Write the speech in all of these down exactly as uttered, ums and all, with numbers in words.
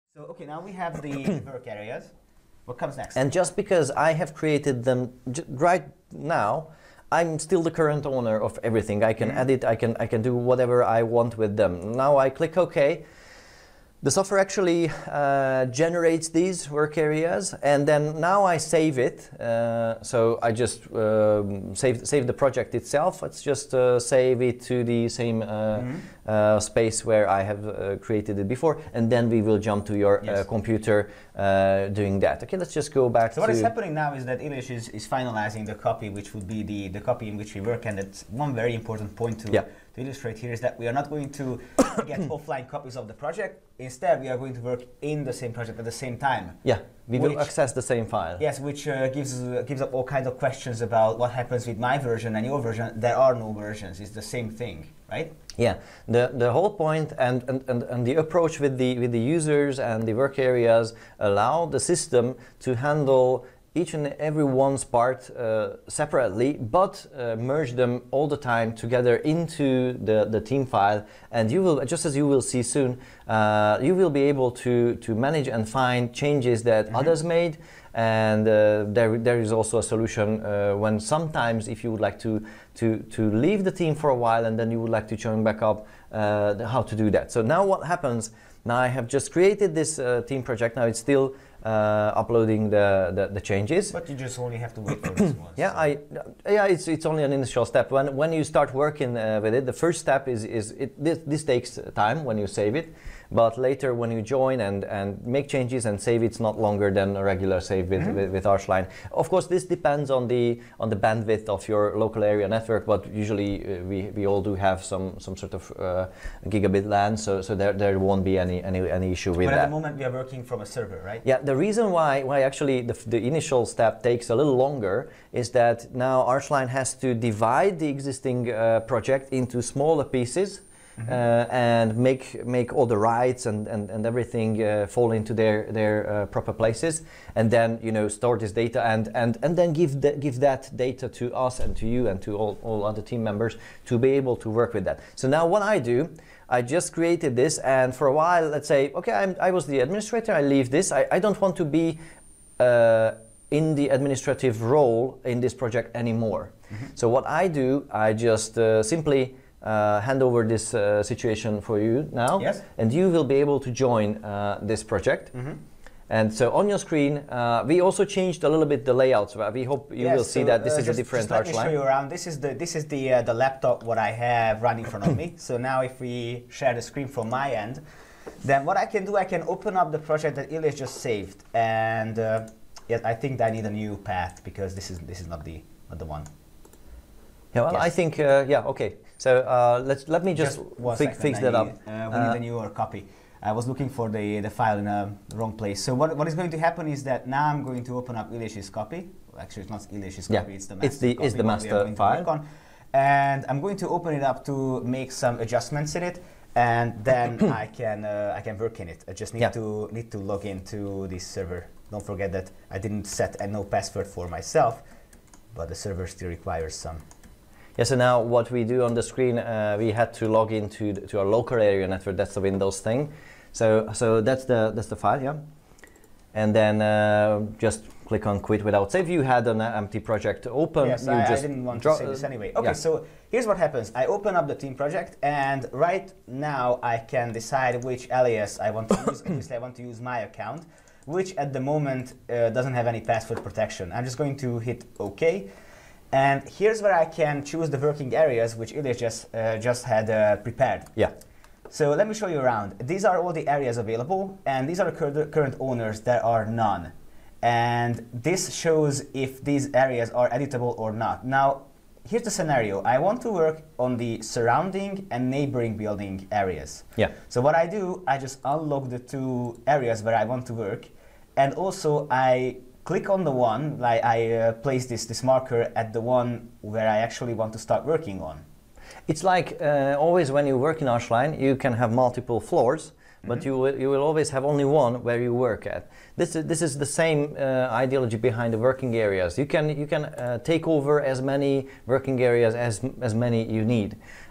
So, okay, now we have the work areas. What comes next? And just because I have created them j right now, I'm still the current owner of everything. I can mm-hmm. edit, I can, I can do whatever I want with them. Now I click OK. The software actually uh, generates these work areas, and then now I save it. Uh, so I just um, save, save the project itself. Let's just uh, save it to the same uh, mm-hmm. uh, space where I have uh, created it before, and then we will jump to your yes. uh, computer uh, doing that. Okay, let's just go back so to... So what is happening now is that Ilyes is, is finalizing the copy, which would be the, the copy in which we work, and that's one very important point to, yeah. to illustrate here is that we are not going to get offline copies of the project. Instead, we are going to work in the same project at the same time. Yeah, we which, will access the same file. Yes, which uh, gives uh, gives up all kinds of questions about what happens with my version and your version. There are no versions; it's the same thing, right? Yeah, the the whole point and and, and, and the approach with the with the users and the work areas allow the system to handle each and every one's part uh, separately, but uh, merge them all the time together into the, the team file. And you will, just as you will see soon, uh, you will be able to, to manage and find changes that mm-hmm. others made. And uh, there, there is also a solution uh, when sometimes if you would like to, to, to leave the team for a while and then you would like to join back up, uh, how to do that. So now what happens, now I have just created this uh, team project, now it's still Uh, uploading the, the the changes. But you just only have to wait for this one. Yeah, so. I yeah it's it's only an initial step. When when you start working uh, with it, the first step is is it this, this takes time when you save it. But later when you join and, and make changes and save, it's not longer than a regular save with, mm-hmm. with, with ARCHLine. Of course, this depends on the on the bandwidth of your local area network, but usually uh, we, we all do have some, some sort of uh, gigabit LAN, so, so there, there won't be any, any, any issue with but that. But at the moment we are working from a server, right? Yeah, the reason why, why actually the, the initial step takes a little longer is that now ARCHLine has to divide the existing uh, project into smaller pieces. Mm-hmm. uh, and make make all the rights and and, and everything uh, fall into their their uh, proper places, and then you know store this data and and and then give the, give that data to us and to you and to all, all other team members to be able to work with that. So now what I do, I just created this, and for a while, let's say, okay, I'm, I was the administrator, I leave this, I, I don't want to be uh, in the administrative role in this project anymore. Mm-hmm. So what I do, I just uh, simply Uh, hand over this uh, situation for you now, yes. and you will be able to join uh, this project. Mm-hmm. And so on your screen, uh, we also changed a little bit the layouts. We hope you yes, will see so, that this uh, is just, a different just let ARCHLine. me show you around. This is the this is the uh, the laptop what I have running in front of me. So now if we share the screen from my end, then what I can do, I can open up the project that Ilyes just saved, and uh, yes, I think I need a new path because this is this is not the not the one. Yeah, well, yes. I think uh, yeah, okay. So uh, let's let me just, just fi fix that need, up. Uh, we uh, need a newer copy. I was looking for the the file in a wrong place. So what what is going to happen is that now I'm going to open up Ilyes' copy. Well, actually, it's not Ilyes' copy. Yeah, it's the master. It's the copy it's the master file. On. And I'm going to open it up to make some adjustments in it, and then I can uh, I can work in it. I just need yeah. to need to log into this server. Don't forget that I didn't set a no password for myself, but the server still requires some. Yeah, so now what we do on the screen, uh, we had to log into the, to our local area network. That's the Windows thing. So so that's the that's the file, yeah. And then uh, just click on Quit Without Save. You had an empty project open. Yes, you I, just I didn't want to save this anyway. Okay, yeah. So here's what happens. I open up the team project, and right now I can decide which alias I want to use. Obviously, I want to use my account, which at the moment uh, doesn't have any password protection. I'm just going to hit OK. And here's where I can choose the working areas, which Ilyes just, uh, just had uh, prepared. Yeah. So let me show you around. These are all the areas available, and these are the cur current owners. There are none. And this shows if these areas are editable or not. Now, here's the scenario. I want to work on the surrounding and neighboring building areas. Yeah. So what I do, I just unlock the two areas where I want to work, and also I click on the one, like I uh, place this, this marker at the one where I actually want to start working on. It's like uh, always when you work in ARCHLine, you can have multiple floors, but mm-hmm. you, will, you will always have only one where you work at. This is, this is the same uh, ideology behind the working areas. You can, you can uh, take over as many working areas as, as many you need.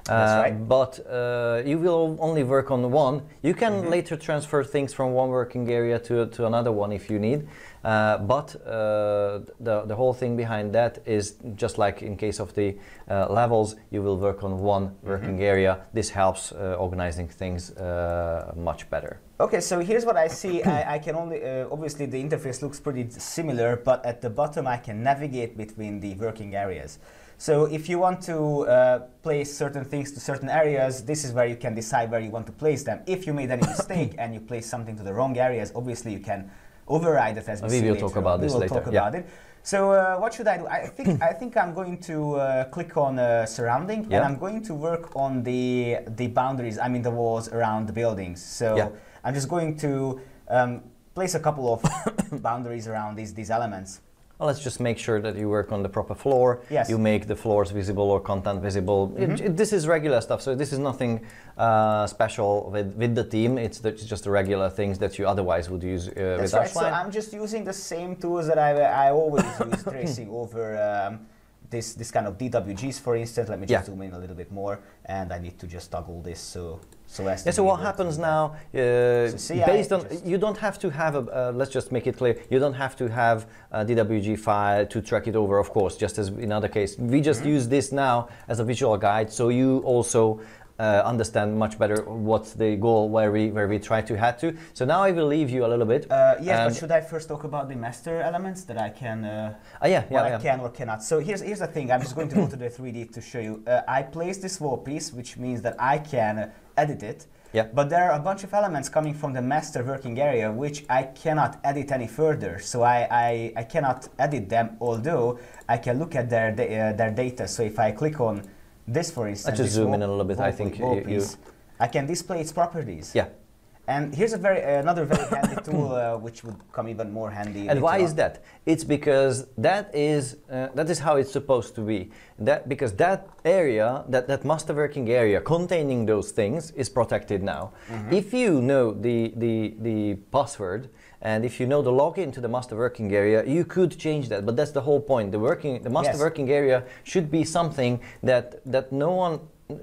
That's right. But uh, you will only work on one. You can mm-hmm. later transfer things from one working area to, to another one if you need. Uh, but uh, the, the whole thing behind that is just like in case of the uh, levels, you will work on one working mm-hmm. area. This helps uh, organizing things uh, much better. Okay, so here's what I see. I, I can only, uh, obviously the interface looks pretty similar, but at the bottom I can navigate between the working areas. So if you want to uh, place certain things to certain areas, this is where you can decide where you want to place them. If you made any mistake and you place something to the wrong areas, obviously you can override it as we, we see will later talk about on. this we will later. talk yeah. about it. So uh, what should I do? I think I think I'm going to uh, click on uh, surrounding, yeah. and I'm going to work on the the boundaries. I mean the walls around the buildings. So yeah. I'm just going to um, place a couple of boundaries around these these elements. Well, let's just make sure that you work on the proper floor. Yes. You make the floors visible or content visible. Mm-hmm. it, it, this is regular stuff, so this is nothing uh, special with, with the theme. It's, the, it's just the regular things that you otherwise would use uh, That's with right. ARCHLine. So I'm just using the same tools that I, I always use tracing over um, this, this kind of D W Gs, for instance. Let me just yeah. zoom in a little bit more, and I need to just toggle this so so as to yeah, so what happens now, uh, so based I on, you don't have to have, a, uh, let's just make it clear, you don't have to have a D W G file to track it over, of course, just as in other case. We just mm-hmm. use this now as a visual guide, so you also uh, understand much better what's the goal, where we where we try to head to. So now I will leave you a little bit. Uh, yes, but should I first talk about the master elements that I can, uh, uh, yeah, yeah, what yeah. I can or cannot. So here's, here's the thing, I'm just going to go to the three D to show you. Uh, I place this wall piece, which means that I can uh, edit it. Yeah. But there are a bunch of elements coming from the master working area which I cannot edit any further. So I, I, I cannot edit them, although I can look at their, uh, their data. So if I click on this, for instance, I'll just zoom in a little bit. I think you, you I can display its properties. Yeah. And here's a very uh, another very handy tool uh, which would come even more handy. And why on. is that? It's because that is uh, that is how it's supposed to be. That because that area, that that master working area containing those things is protected now. Mm-hmm. If you know the the the password and if you know the login to the master working area, you could change that. But that's the whole point. The working the master yes. working area should be something that that no one.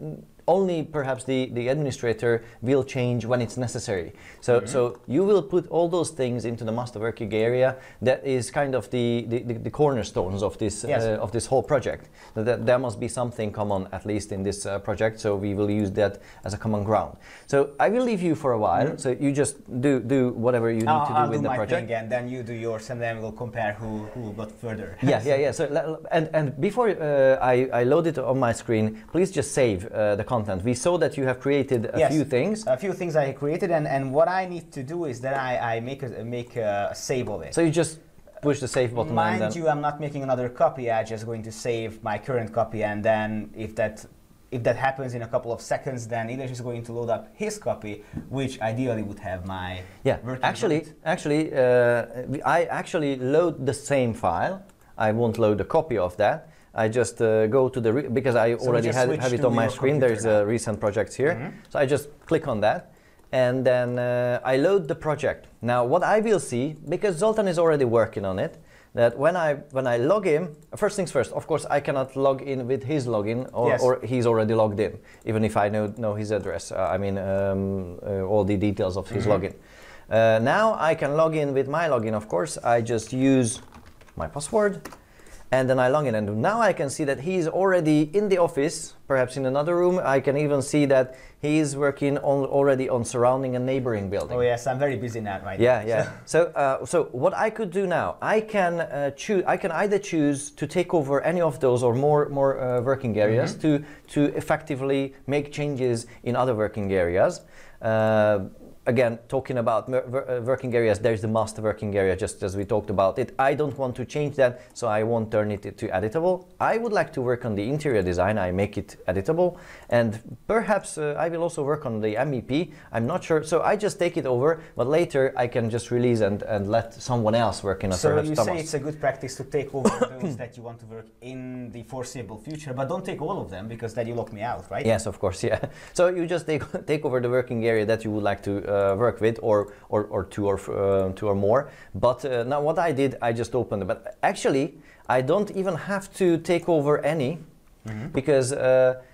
Only perhaps the, the administrator will change when it's necessary. So, mm-hmm. so you will put all those things into the master working area. That is kind of the, the, the, the cornerstones of this yes. uh, of this whole project. That there must be something common, at least in this uh, project. So we will use that as a common ground. So I will leave you for a while. Mm-hmm. So you just do do whatever you need I'll, to do I'll with do the my project. Thing and then you do yours, and then we'll compare who who got further. Yeah, yeah, yeah. So and and before uh, I I load it on my screen, please just save uh, the content. We saw that you have created a yes, few things. A few things I created, and, and what I need to do is that I, I make a make a save of it. So you just push the save button. Mind and then you, I'm not making another copy. I'm just going to save my current copy, and then if that if that happens in a couple of seconds, then Ilya is going to load up his copy, which ideally would have my yeah. Actually, code. actually, uh, I actually load the same file. I won't load a copy of that. I just uh, go to the, re because I so already had, have it on my screen, there's uh, recent projects here. Mm-hmm. So I just click on that, and then uh, I load the project. Now what I will see, because Zoltan is already working on it, that when I when I log in, first things first, of course I cannot log in with his login, or, yes. or he's already logged in, even if I know, know his address, uh, I mean um, uh, all the details of his mm-hmm. login. Uh, now I can log in with my login, of course. I just use my password. And then I log in, and now I can see that he's already in the office, perhaps in another room. I can even see that he's working on already on surrounding a neighboring building. Oh yes, I'm very busy now, right? Yeah, now. yeah. So, uh, so what I could do now, I can uh, choose. I can either choose to take over any of those or more more uh, working areas mm-hmm. to to effectively make changes in other working areas. Uh, Again, talking about working areas, there's the master working area, just as we talked about it. I don't want to change that, so I won't turn it to editable. I would like to work on the interior design. I make it editable, and perhaps uh, I will also work on the M E P. I'm not sure, so I just take it over, but later I can just release and, and let someone else work in a So perhaps you Thomas. say it's a good practice to take over those that you want to work in the foreseeable future, but don't take all of them, because then you lock me out, right? Yes, of course, yeah. So you just take, take over the working area that you would like to uh, Uh, work with, or or, or two or uh, two or more. But uh, now what I did, I just opened it. But actually, I don't even have to take over any, mm-hmm. because uh,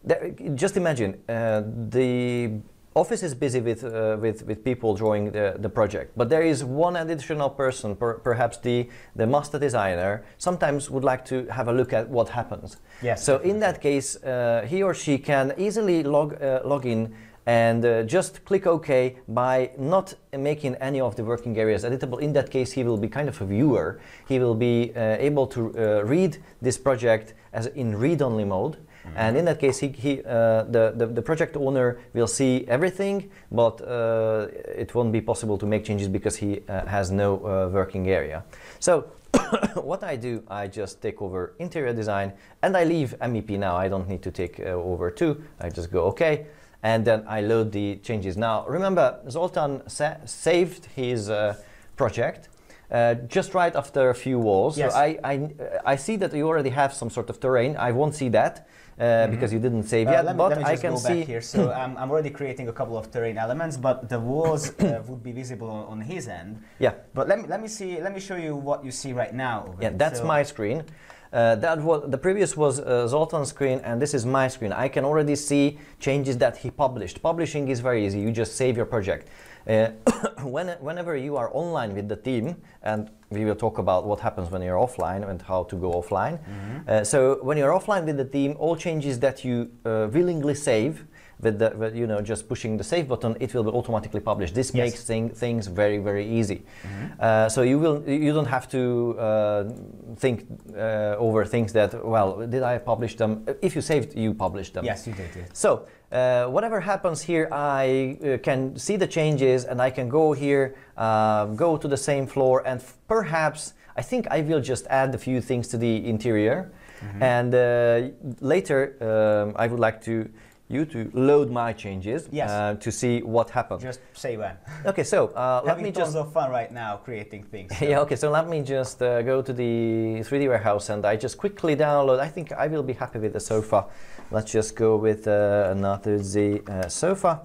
there, just imagine uh, the office is busy with, uh, with, with people drawing the, the project, but there is one additional person, per, perhaps the, the master designer, sometimes would like to have a look at what happens. Yes. So in that case, uh, he or she can easily log, uh, log in and uh, just click OK by not making any of the working areas editable. In that case, he will be kind of a viewer. He will be uh, able to uh, read this project as in read-only mode. Mm-hmm. And in that case, he, he, uh, the, the, the project owner will see everything, but uh, it won't be possible to make changes because he uh, has no uh, working area. So what I do, I just take over interior design and I leave M E P now. I don't need to take uh, over two. I just go OK. And then I load the changes. Now, remember, Zoltan sa saved his uh, project uh, just right after a few walls. Yes. So I, I, I see that you already have some sort of terrain. I won't see that uh, mm-hmm. because you didn't save uh, yet, let me, but let me I just can go see back here. So um, I'm already creating a couple of terrain elements, but the walls uh, would be visible on, on his end. Yeah. But let me let me see. Let me show you what you see right now. Yeah, that's so my screen. Uh, that was the previous was uh, Zoltan's screen, and this is my screen. I can already see changes that he published. Publishing is very easy. You just save your project. Uh, when, whenever you are online with the team, and we will talk about what happens when you're offline and how to go offline. Mm-hmm. uh, so when you're offline with the team, all changes that you uh, willingly save, with the with, you know, just pushing the save button, it will be automatically published. This yes. makes thing, things very very easy. Mm-hmm. uh, so you will you don't have to uh, think uh, over things that, well, did I publish them? If you saved, you published them. Yes, you did. Yes. So uh, whatever happens here, I uh, can see the changes, and I can go here, uh, go to the same floor, and perhaps I think I will just add a few things to the interior, mm-hmm. and uh, later um, I would like to. you to load my changes yes. uh, to see what happens. Just say when. Okay, so uh, let me just. Having tons of fun right now creating things. So. Yeah. Okay, so let me just uh, go to the three D warehouse and I just quickly download. I think I will be happy with the sofa. Let's just go with uh, another Z uh, sofa,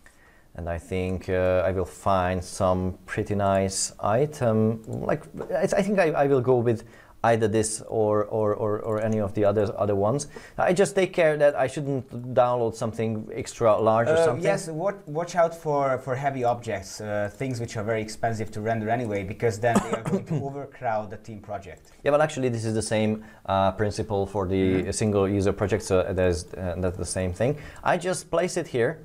and I think uh, I will find some pretty nice item. Like it's, I think I, I will go with. Either this or, or, or, or any of the other other ones. I just take care that I shouldn't download something extra large or uh, something. Yes, watch, watch out for, for heavy objects, uh, things which are very expensive to render anyway, because then they are going to overcrowd the team project. Yeah, but actually this is the same uh, principle for the mm-hmm. single user project, so there's, uh, that's the same thing. I just place it here.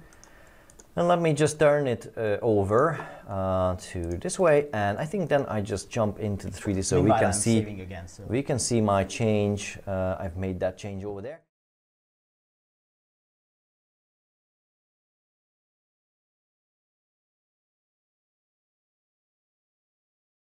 And let me just turn it uh, over uh, to this way, and I think then I just jump into the three D so Meanwhile, we can I'm see again, so. we can see my change. Uh, I've made that change over there.